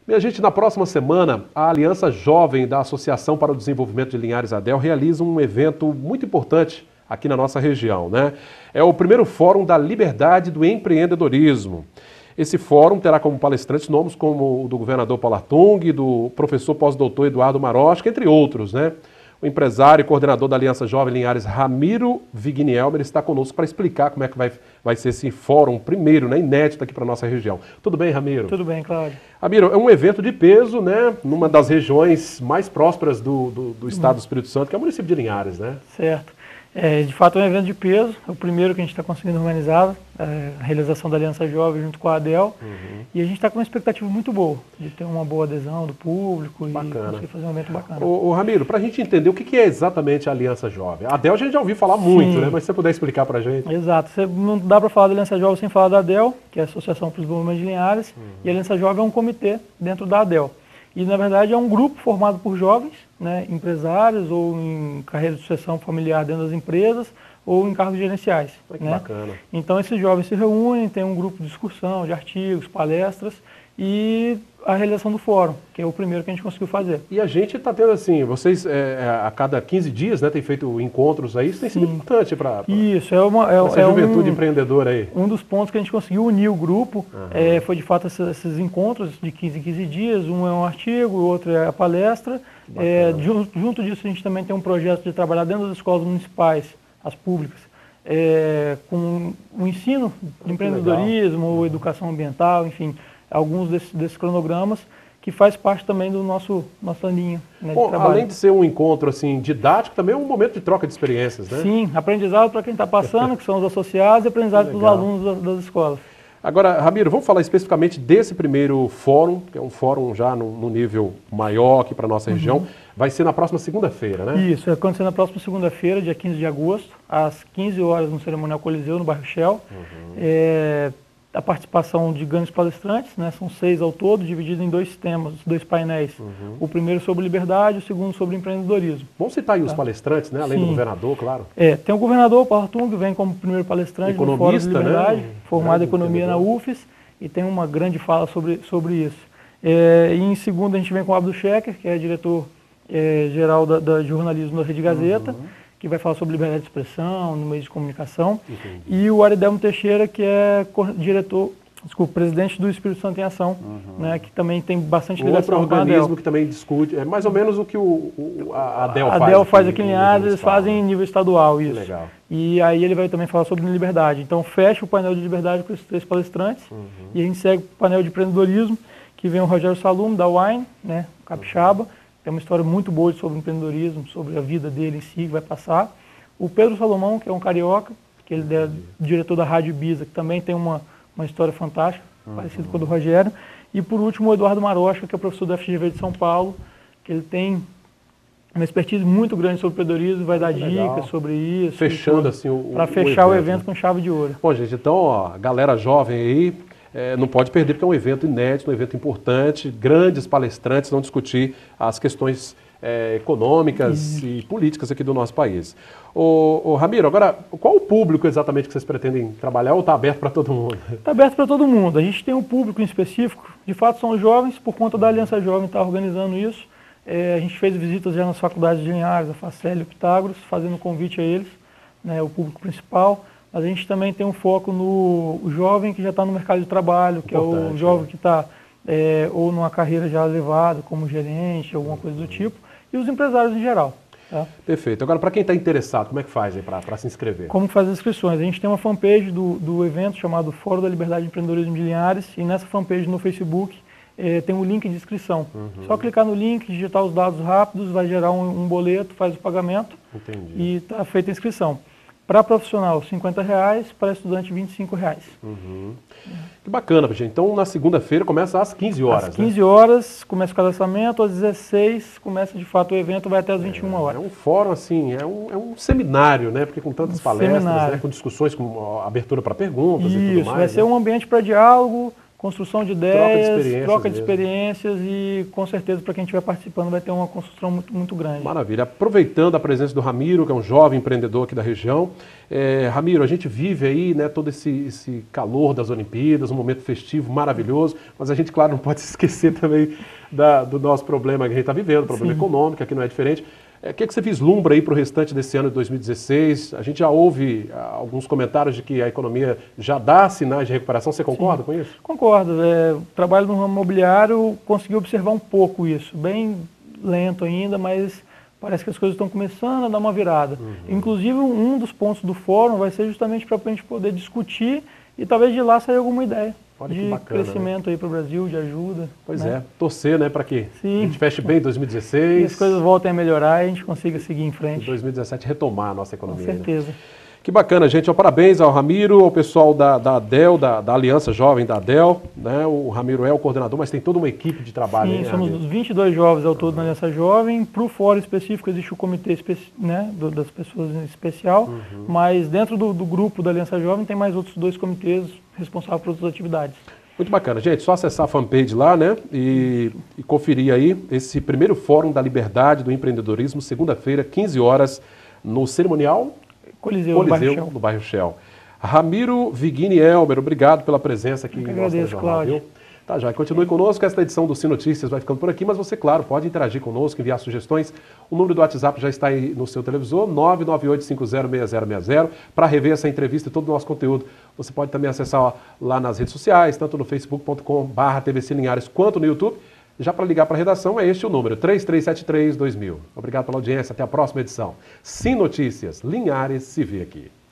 Minha gente, na próxima semana, a Aliança Jovem da Associação para o Desenvolvimento de Linhares ADEL realiza um evento muito importante aqui na nossa região, né? É o primeiro Fórum da Liberdade do Empreendedorismo. Esse fórum terá como palestrantes nomes como o do governador Paulo Artung, do professor pós-doutor Eduardo Marosca, entre outros, né? O empresário e coordenador da Aliança Jovem Linhares, Ramiro Vignielmer, está conosco para explicar como é que vai ser esse fórum primeiro, né, inédito aqui para a nossa região. Tudo bem, Ramiro? Tudo bem, Cláudio. Ramiro, é um evento de peso, né, numa das regiões mais prósperas do estado do Espírito Santo, que é o município de Linhares, né? Certo. De fato, é um evento de peso, é o primeiro que a gente está conseguindo organizar, a realização da Aliança Jovem junto com a ADEL, e a gente está com uma expectativa muito boa, de ter uma boa adesão do público bacana. E conseguir fazer um evento bacana. Ô Ramiro, para a gente entender o que é exatamente a Aliança Jovem. A ADEL a gente já ouviu falar muito, né? Mas se você puder explicar para a gente. Exato, não dá para falar da Aliança Jovem sem falar da ADEL, que é a Associação para o Desenvolvimento de Linhares, e a Aliança Jovem é um comitê dentro da ADEL. E, na verdade, é um grupo formado por jovens, né, empresários ou em carreira de sucessão familiar dentro das empresas ou em cargos gerenciais. Que né? bacana. Então, esses jovens se reúnem, tem um grupo de discussão, de artigos, palestras e a realização do fórum, que é o primeiro que a gente conseguiu fazer. E a gente está tendo assim, vocês a cada 15 dias, né, tem feito encontros aí, isso tem sido importante para essa juventude empreendedora aí. Um dos pontos que a gente conseguiu unir o grupo foi de fato esses encontros de 15 em 15 dias, um é um artigo, o outro é a palestra. Junto disso a gente também tem um projeto de trabalhar dentro das escolas municipais, as públicas, com o ensino de empreendedorismo, educação ambiental, enfim, alguns desses cronogramas, que faz parte também do nossa linha, né, de trabalho. Além de ser um encontro assim, didático, também é um momento de troca de experiências, né? Sim, aprendizado para quem está passando, que são os associados, e aprendizado para os alunos das escolas. Agora, Ramiro, vamos falar especificamente desse primeiro fórum, que é um fórum já no nível maior aqui para a nossa região. Vai ser na próxima segunda-feira, né? Isso, vai acontecer na próxima segunda-feira, dia 15 de agosto, às 15 horas no Cerimonial Coliseu, no bairro Shell. A participação de grandes palestrantes, né, são 6 ao todo, divididos em 2 temas, 2 painéis. O primeiro sobre liberdade, o segundo sobre empreendedorismo. Vamos citar aí os palestrantes, né, além do governador, claro. Tem o governador, Paulo Artung, que vem como primeiro palestrante no Fórum de Liberdade, né? Formado em Economia na UFES, e tem uma grande fala sobre isso. E em segundo a gente vem com o Abdo Sheker, que é diretor geral da jornalismo da Rede Gazeta, que vai falar sobre liberdade de expressão no meio de comunicação. E o Aridelmo Teixeira, que é presidente do Espírito Santo em Ação, né, que também tem bastante ligação com a ADEL. Outro organismo que também discute, é mais ou menos o que a ADEL faz. A ADEL faz aqui em Linhares, eles fazem em nível estadual, isso. Legal. E aí ele vai também falar sobre liberdade. Então fecha o painel de liberdade com esses 3 palestrantes, e a gente segue o painel de empreendedorismo, que vem o Rogério Salum, da Wine, né, capixaba. Tem uma história muito boa sobre empreendedorismo, sobre a vida dele em si, que vai passar. O Pedro Salomão, que é um carioca, que ele é diretor da Rádio Ibiza, que também tem uma história fantástica, parecida com a do Rogério. E por último, o Eduardo Marosca, que é professor da FGV de São Paulo, que ele tem uma expertise muito grande sobre empreendedorismo, vai dar dicas sobre isso. Fechando assim para fechar o evento com chave de ouro. Bom, gente, então, ó, a galera jovem aí, não pode perder, porque é um evento inédito, um evento importante, grandes palestrantes vão discutir as questões econômicas e políticas aqui do nosso país. Ô Ramiro, agora, qual o público exatamente que vocês pretendem trabalhar ou está aberto para todo mundo? Está aberto para todo mundo. A gente tem um público em específico, de fato são os jovens, por conta da Aliança Jovem estar organizando isso. A gente fez visitas já nas faculdades de Linhares, a Facel e o Pitágoras, fazendo convite a eles, né, o público principal. Mas a gente também tem um foco no jovem que já está no mercado de trabalho, que é o jovem que está ou numa carreira já elevada, como gerente, alguma coisa do tipo, e os empresários em geral. Tá? Perfeito. Agora, para quem está interessado, como é que faz aí para se inscrever? Como faz as inscrições? A gente tem uma fanpage do evento chamado Fórum da Liberdade e Empreendedorismo de Linhares, e nessa fanpage no Facebook tem um link de inscrição. Só clicar no link, digitar os dados rápidos, vai gerar um boleto, faz o pagamento. E está feita a inscrição. Para profissional, R$50, para estudante, R$25. Que bacana, gente. Então, na segunda-feira começa às 15 horas. Às 15 horas começa o cadastramento, às 16 começa de fato o evento, vai até às 21 horas. É um fórum, assim, é um seminário, né? Porque com tantas palestras, né? Com discussões, com abertura para perguntas e tudo mais. Isso, vai ser um ambiente para diálogo, construção de ideias, troca de mesmo. experiências e com certeza para quem estiver participando vai ter uma construção muito grande. Maravilha. Aproveitando a presença do Ramiro, que é um jovem empreendedor aqui da região. Ramiro, a gente vive aí, né, todo esse calor das Olimpíadas, um momento festivo maravilhoso, mas a gente, claro, não pode se esquecer também do nosso problema que a gente está vivendo, problema econômico, aqui não é diferente. O que você vislumbra aí para o restante desse ano de 2016? A gente já ouve alguns comentários de que a economia já dá sinais de recuperação. Você concorda com isso? Concordo. O trabalho no ramo imobiliário conseguiu observar um pouco isso. Bem lento ainda, mas parece que as coisas estão começando a dar uma virada. Inclusive, um dos pontos do fórum vai ser justamente para a gente poder discutir e talvez de lá sair alguma ideia. Olha que de bacana, crescimento, né, aí para o Brasil, de ajuda. Pois né? Torcer, né, para que a gente feche bem em 2016. E as coisas voltem a melhorar e a gente consiga seguir em frente. Em 2017 retomar a nossa economia. Com certeza. Né? Que bacana, gente. Parabéns ao Ramiro, ao pessoal da ADEL, da Aliança Jovem da ADEL. Né? O Ramiro é o coordenador, mas tem toda uma equipe de trabalho. Sim, né, somos Ramiro? 22 jovens ao todo na Aliança Jovem. Para o fórum específico existe o comitê né, das pessoas em especial, mas dentro do grupo da Aliança Jovem tem mais outros 2 comitês responsáveis por outras atividades. Muito bacana, gente. Só acessar a fanpage lá, né? E conferir aí esse primeiro Fórum da Liberdade do Empreendedorismo, segunda-feira, 15 horas, no cerimonial Coliseu no bairro Shell. Ramiro Vigini Elber, obrigado pela presença aqui Eu que em nosso agradeço, jornal, Cláudio. viu? Tá, já. Continue conosco. Esta edição do Sim Notícias vai ficando por aqui, mas você, claro, pode interagir conosco, enviar sugestões. O número do WhatsApp já está aí no seu televisor, 998506060, para rever essa entrevista e todo o nosso conteúdo. Você pode também acessar lá nas redes sociais, tanto no facebook.com/TVC Linhares quanto no YouTube. Já para ligar para a redação, é este o número, 3373-2000. Obrigado pela audiência, até a próxima edição. Sim Notícias, Linhares se vê aqui.